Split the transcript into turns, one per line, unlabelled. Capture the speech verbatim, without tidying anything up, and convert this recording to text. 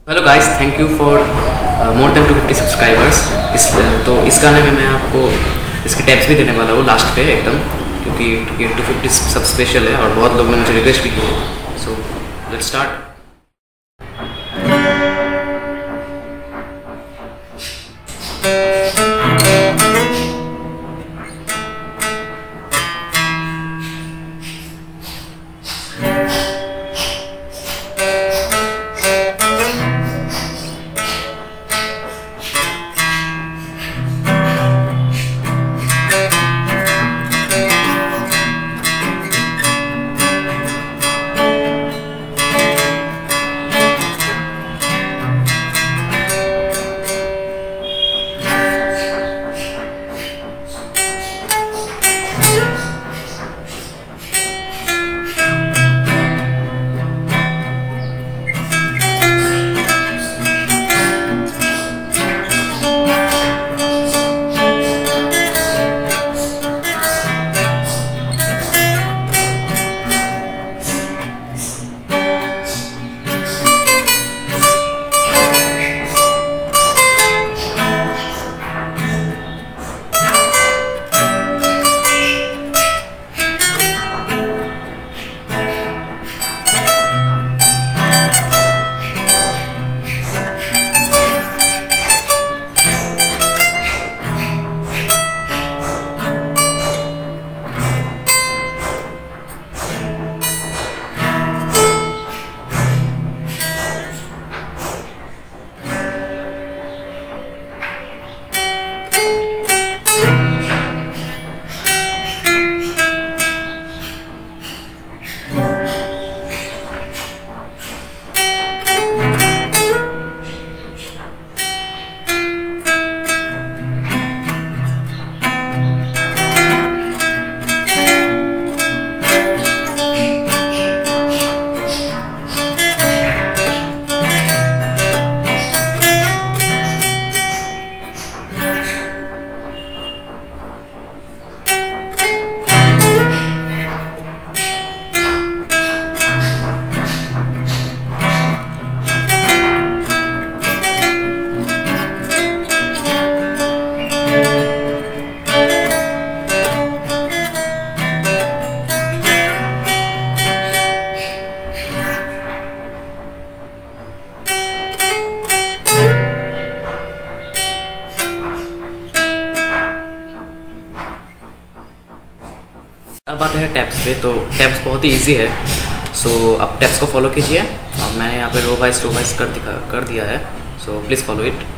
Hello guys, thank you for more than two fifty subscribers. इस तो इस गाने में मैं आपको इसके टैप्स भी देने वाला हूँ लास्ट पे एकदम, क्योंकि ये टू फिफ्टी सब स्पेशल है और बहुत लोग ने मुझे रिक्वेस्ट भी की है। So let's start. अब आते हैं टैप्स पे। तो टैप्स बहुत ही इजी है। सो so, अब टैप्स को फॉलो कीजिए। अब मैंने यहाँ पे रो वाइज रो वाइज कर दिखा कर दिया है। So please follow it.